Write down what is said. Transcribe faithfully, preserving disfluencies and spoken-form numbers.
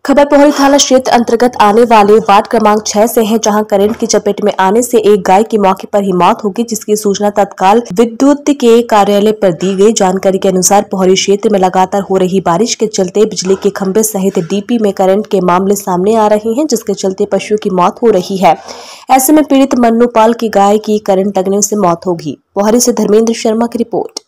खबर पोहरी थाना क्षेत्र अंतर्गत आने वाले वार्ड क्रमांक छह से है, जहां करंट की चपेट में आने से एक गाय की मौके पर ही मौत हो गई, जिसकी सूचना तत्काल विद्युत के कार्यालय पर दी गई। जानकारी के अनुसार पोहरी क्षेत्र में लगातार हो रही बारिश के चलते बिजली के खंभे सहित डीपी में करंट के मामले सामने आ रहे हैं, जिसके चलते पशुओं की मौत हो रही है। ऐसे में पीड़ित मन्नू पाल की गाय की करंट लगने से मौत होगी। पोहरी से धर्मेंद्र शर्मा की रिपोर्ट।